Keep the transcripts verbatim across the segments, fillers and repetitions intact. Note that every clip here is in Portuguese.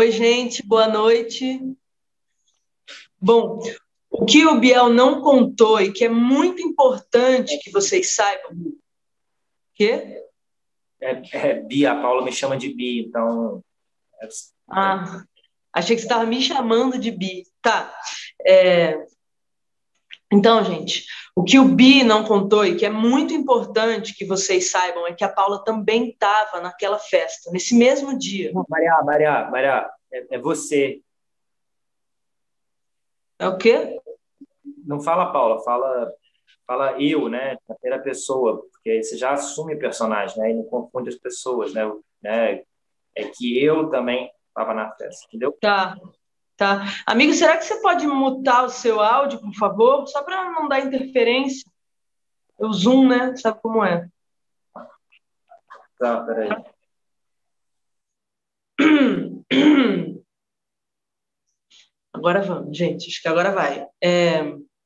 Oi, gente, boa noite. Bom, o que o Biel não contou e que é muito importante que vocês saibam, o quê? É, é Bia, a Paula me chama de Bia, então. é- Ah, achei que você estava me chamando de Bi. Tá. É, então, gente, o que o Bi não contou e que é muito importante que vocês saibam é que a Paula também estava naquela festa, nesse mesmo dia. Não, Maria, Maria, Maria, é, é você. É o quê? Não fala Paula, fala, fala eu, né? Na primeira pessoa, porque aí você já assume o personagem, né? E não confunde as pessoas, né? O- né? É que eu também estava na festa, entendeu? Tá, tá. Amigo, será que você pode mutar o seu áudio, por favor? Só para não dar interferência. O Zoom, né? Sabe como é? Tá, peraí. Agora vamos, gente. Acho que agora vai. É,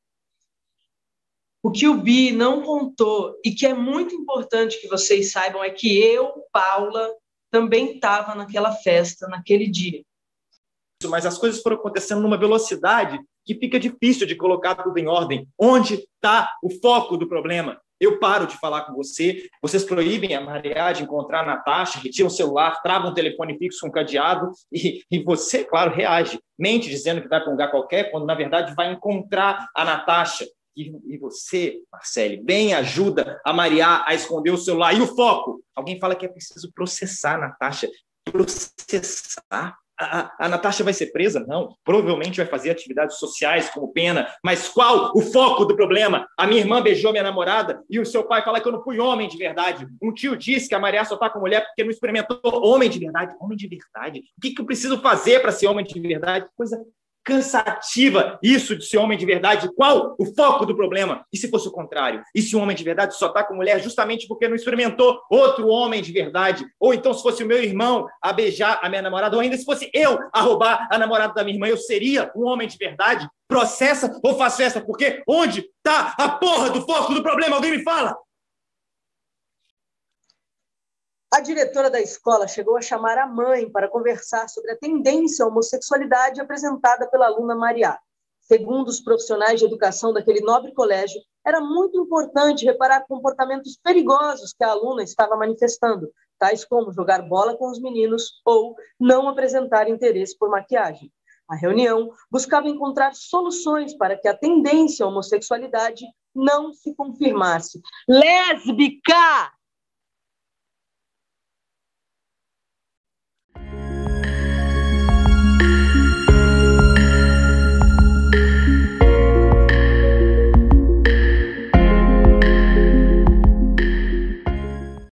o que o Bi não contou e que é muito importante que vocês saibam é que eu, Paula, também estava naquela festa, naquele dia. Mas as coisas foram acontecendo numa velocidade que fica difícil de colocar tudo em ordem. Onde está o foco do problema? Eu paro de falar com você, vocês proíbem a Maria de encontrar a Natasha, retiram o celular, travam o telefone fixo com cadeado e, e você, claro, reage. Mente dizendo que vai para um lugar qualquer, quando na verdade vai encontrar a Natasha. E, e você, Marcele, bem ajuda a Maria a esconder o celular. E o foco? Alguém fala que é preciso processar a Natasha. Processar? A, a Natasha vai ser presa? Não. Provavelmente vai fazer atividades sociais como pena. Mas qual o foco do problema? A minha irmã beijou minha namorada e o seu pai fala que eu não fui homem de verdade. Um tio disse que a Maria só está com mulher porque não experimentou homem de verdade. Homem de verdade? O que, que eu preciso fazer para ser homem de verdade? Coisa cansativa isso de ser homem de verdade. Qual o foco do problema? E se fosse o contrário? E se um homem de verdade só está com mulher justamente porque não experimentou outro homem de verdade? Ou então se fosse o meu irmão a beijar a minha namorada, ou ainda se fosse eu a roubar a namorada da minha irmã, eu seria um homem de verdade? Processa ou faz festa? Porque onde está a porra do foco do problema? Alguém me fala! A diretora da escola chegou a chamar a mãe para conversar sobre a tendência à homossexualidade apresentada pela aluna Maria. Segundo os profissionais de educação daquele nobre colégio, era muito importante reparar comportamentos perigosos que a aluna estava manifestando, tais como jogar bola com os meninos ou não apresentar interesse por maquiagem. A reunião buscava encontrar soluções para que a tendência à homossexualidade não se confirmasse. Lésbica!